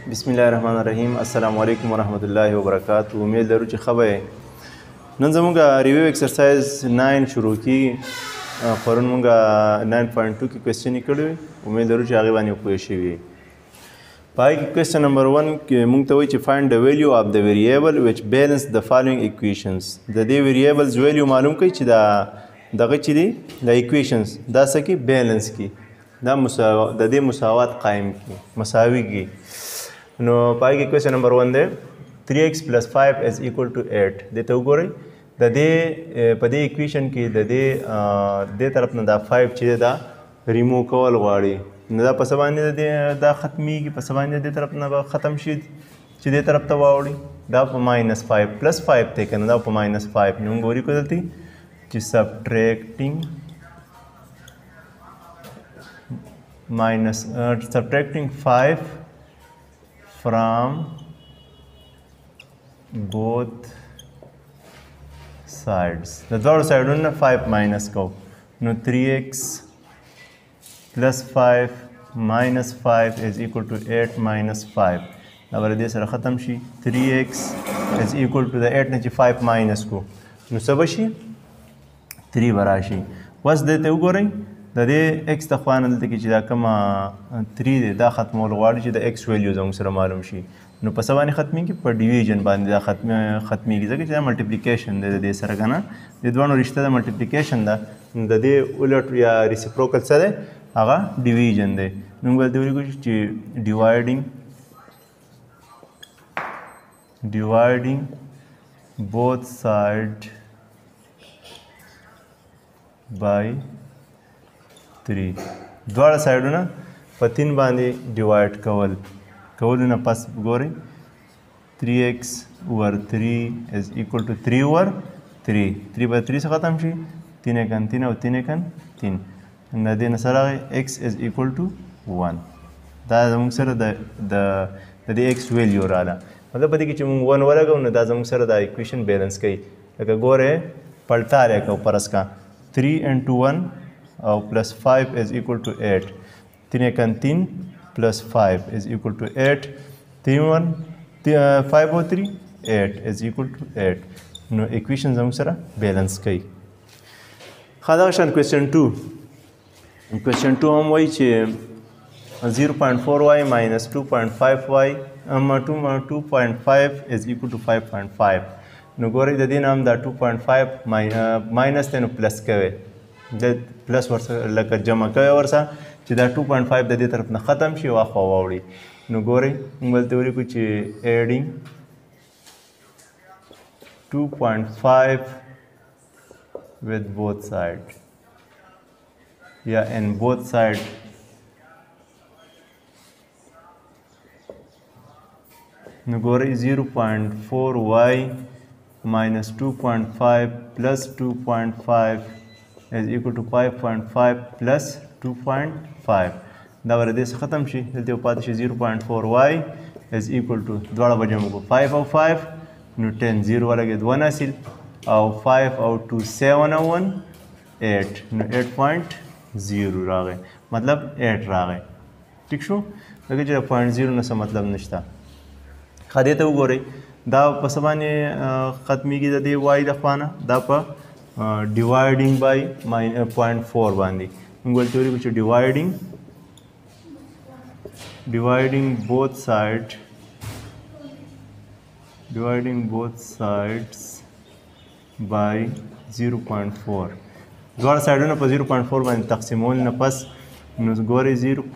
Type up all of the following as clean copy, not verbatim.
बिस्मिल्लाहिर्रहमानिर्रहीम अस्सलाम वालेकुम वरहमतुल्लाहि वबरकातुहू। उम्मीद लरु چې ښه به نن زموږ ریویو ایکسرسایز 9 شروع کی پرون موږ 9.2 کې کوېسچن کړی وي امید لرو چې هغې باندې پوه شوي په هغې کې کوېسچن نمبر 1 کې موږ ته وایي چې فایند د ویلیو اف د ویریبل ویچ بیلنس د فالوینګ ایکویشنز د دې ویریبلز ویلیو معلوم کړئ چې دا دغه چې دي د ایکویشنز دا څه کې بیلنس کې دا د دې مساوات قایم کړي مساوي کړي نو په هغې کې کوېسچن نمبر 1 دی 3x plus 5 is equal to 8 دې ته وګورئ د دې په دې ایکویشن کې د دې طرف نه دا 5 چې دا ریموو کول غواړي نو دا په څه باندې دا ختمیږي په څه باندې دې طرف نه به ختم شي چې دې طرف ته واوړي دا په -5 پلس 5 دی که نه دا په -5 نو موږ ولیکو دلته چې subtracting 5 from both sides the third side on 5 minus go no 3x plus 5 minus 5 is equal to 8 minus 5 now دې سره ختم شي 3x is equal to the 8 نه چې 5 minus کو نو څه به شي 3 به راشي اوس دې ته وګورئ د دې x د خوا نه دلته کې چې دا کومه 3 دی دا ختمول غواړي چې د x ویلیو زموږ سره معلوم شي نو په څه باندې ختمیږي په ډیویژن باندې دا ختمیږي ځکه چې دا ملټیپلیکیشن دی د دې سره که نه د دوانو رشته د ملټیپلیکیشن ده د دې الټ یا ریسیپروکل څه دی هغه ډیویژن دی نو موږ دلته ولیکو چې dividing both side by 3 دواړه سایډونه په 3 باندې ډیوایډ کولو نه پس ګورئ 3x over 3 is equal to 3 over 3 3 به 3 څخه ختم شي 3 اکن 3 او 3 اکن 3 د دې نه سره x is equal to 1 دا زموږ سره د دې x ویلیو رااله مطلب په دې کې چې موږ 1 ولګو نو دا زموږ سره د ایکویشن بیلنس کوي لکه ګورئ پلټا لیکو پرس کا 3 into 1 او plus 5 is equal to 8 3 اکن 3 plus 5 is equal to 8 5 or 3 8 is equal to 8 نو equation زموږ سره بیلنس کوي خدغه شان question 2 هم وایي چې 0.4y minus 2.5y 2.5 is equal to 5.5 نو ګورئ د دې نه هم دا 2.5 ماینس دی نو پلس کوئ د پلس ورسره لکه جمع کوئ ورسره چې دا 2.5 د دې طرف نه ختم شي او اخوا واوړي نو ګورئ موږ دلته ولیکو چې adding 2.5 with both sides یا in both sides نو ګورئ 0.4y minus 2.5 plus 2.5 is equal to 5.5 plus 2.5 دا ور دې څخه ختم شي دلته پاتې شي 0.4y is equal to دواړه به جمع کړو 5 او 5 نو 10 0 ولګېد 1 حاصل او 5 او 2 7 او 1 8 نو 8.0 راغی مطلب 8 راغی ټیک شو دغه چې 0.0 نه څه مطلب نشته ښه دې ته وګورئ دا په څه باندې ختمیږي د دې وای د خوا نه دا په dividing by 0.4 باندې موږ ولته ولیکو چې dividing both sides by 0.4 دواړه سایډونه په 0.4 باندې تقسیمول نه پس نو ګورئ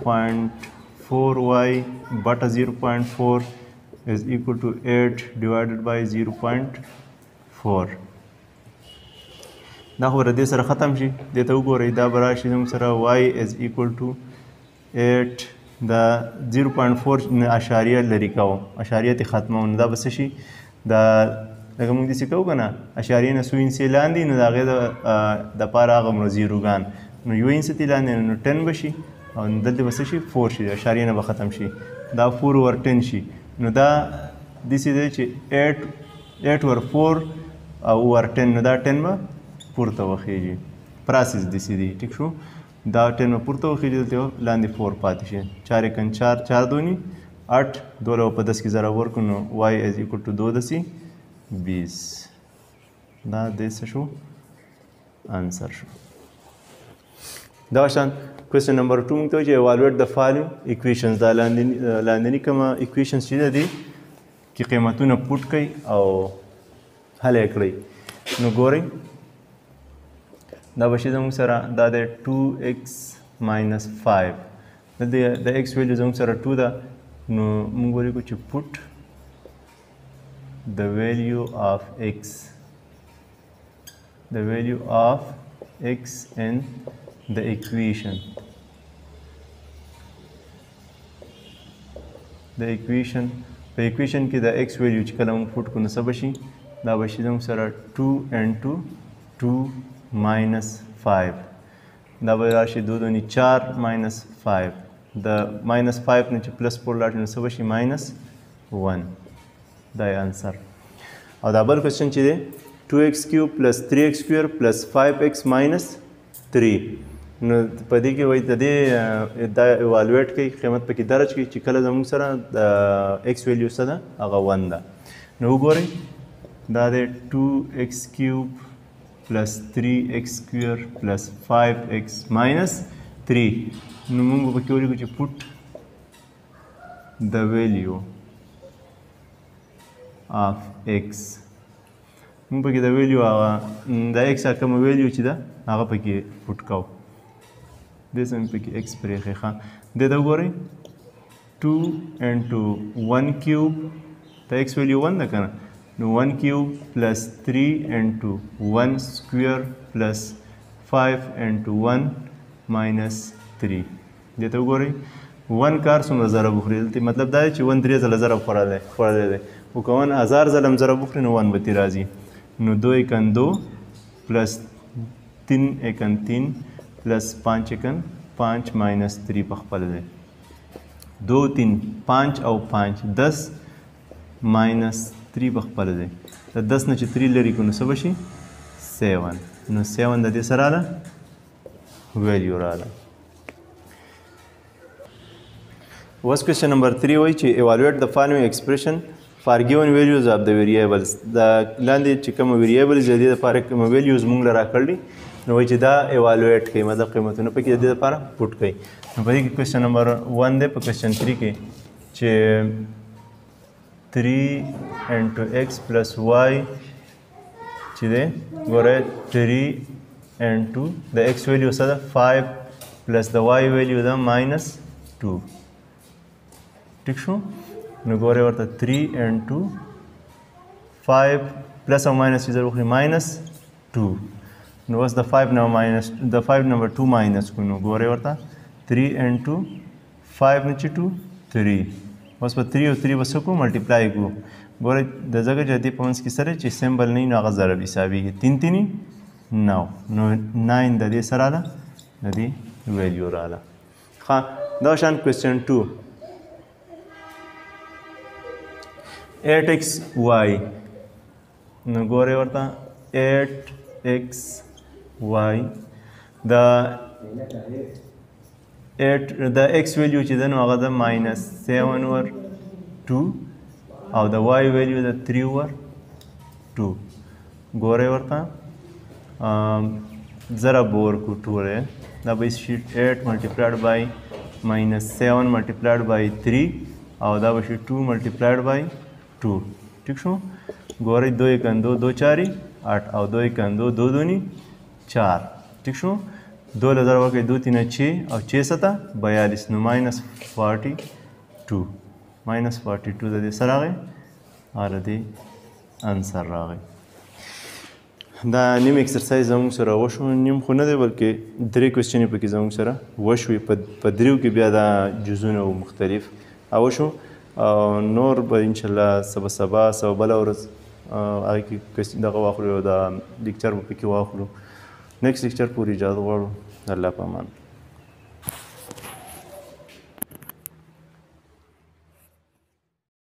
0.4y بټه 0.4 is equal to 8 divided by 0.4 دا خو به د دې سره ختم شي دې ته وګورئ دا به راشي زموږ سره y is equal to 8 دا 0.4 اشاریه لرې کوو اشاریه ترې ختموو نو دا به څه شي دا لکه موږ داسې کوو که نه اشاریې نه څو انسې لاندې نو د هغې دپاره هغه مړه زیروګان نو یو انسه ترې لاندې نو 10 به شي او دلته به څه شي 4 شي اشاریې نه به ختم شي دا 4 over 10 شي نو دا داسې دی چې 8 over 4 او over 10 نو دا 10 به پورته وخیږي پراسس داسې دی ټیک شو دا 10 به پورته وخیږي دلته لاندې 4 پاتې شي 4 اکن 4 4 دونی 8 2 په 10 کې ضرب ورکړو نو y از equal to 2 10 20 دا د څه شو آنسر شو. دا شان کوېسچن نمبر 2 موږ ته وایي چې evaluate the following equations دا لاندني کومه equations چې دي کې قیمتونه پوټ کړئ او حل یې کړئ. نو ګورئ دا به شي زموږ سره دا د 2x minus 5 د x ویلیو زموږ سره 2 ده نو موږ ولیکو چې put the value of x in the equation په equation کې د x ویلیو چې کله موږ put کړو نو څه به شي دا به شي زموږ سره 2 into 2 minus 5 دا به راشي 2 2 4 minus 5 د minus 5 نه چې plus 4 لاړ نو څه به شي minus 1 دا یې انسر. او دا بل کوېسچن چې دی 2x cube plus 3x square plus 5x minus 3 نو په دې کې وایي د دې دا ایوالویټ کوي قیمت پکې درج کوي چې کله زموږ سره د x ویلیو څه ده هغه 1 ده. نو وګورئ دا دی 2x cube plus 3x square plus 5x minus 3 نو موږ به پکې ولیکو چې put the value of x موږ پکې د ویلیو هغه د x کومه ویلیو چې ده هغه پکې پوټ کوو. دې سم پکې x پرېښی ښه دې ته وګورئ 2 into 1 cube د x ویلیو 1 ده که نه نو 1 cube plus 3 into 1 square plus 5 into 1 minus 3 دې ته وګورئ 1 کار څومره ضرب وخوري دلته مطلب دا دی چې 1 3 ځله ضرب خوړلی دی خو که 1000 ځله هم ضرب وخوري نو 1 به ترې راځي نو 2 1 2 plus 3 1 3 plus 5 1 5 minus 3 په خپله دی 2 3 5 او 5 10 minus 3 په خپله دی د 10 نه چې 3 لرې کړو نو څه به شي 7 نو 7 د دې څه راغله ویلیو راغله. اوس کوېسچن نمبر 3 وایي چې evaluate the following expression for given values of the variables دا لاندې چې کومه variables د دې لپاره کومه values موږ له راکړلي نو وایي چې دا evaluate کوي مطلب قیمتونه پکې د دې لپاره پوټ کوي. نو په دې کې کوېسچن نمبر 1 دی په کوېسچن 3 کې چې 3 into x plus y چې دی ګوره 3 into د x ویلیو څه ده 5 plus د y ویلیو ده minus 2 ټیک شو نو ګوره ورته 3 into 5 plus او minus چې ضرب وکړي minus 2 نو اوس د 5 نمبر 2 minus کړو نو ګوره ورته 3 into 5 نه چې 2 3 اوس په 3 او 3 به څه کړو ملټیپلای کړو ګوره د ځکه چې د دې په منځ کې سره چې سمبل نه وي نو هغه ضرب حسابېږي 3 3 9 نو 9 د دې څه راغله د دې ویلیو راغله. ښه دا شان کوېسچن 2 8xy نو ګورئ ورته 8xy د x ویلیو چې ده نو هغه ده minus 7 over 2 او د y ویلیو ده 3 over 2 ګورئ ورته ضرب به ورکړو ټوله دا به شي 8 multiplied by minus 7 multiplied by 3 او دا به شي 2 multiplied by 2 ٹھیک شو گورئی 2 1 2 2 4 8 او 2 1 2 2 2 4 ٹھیک شو 2 لزر وکي 2 3 6 او 6 7 42 نو minus 42 د دې سره راغی او د دې انسر راغی. دا نیم ایکسرسایز زموږ سره وشو نیم خو نه دی بلکې 3 کوېسچنې پکې زموږ سره وشوې په دریو کې بیا دا جزونه و مختلف وشو او نور به انشاءالله سبا بله ورځ هغې کې دغه واخلو او دا لیکچر به پکې واخلو نیکسټ لیکچر پورې اجازه غواړو الله په امان.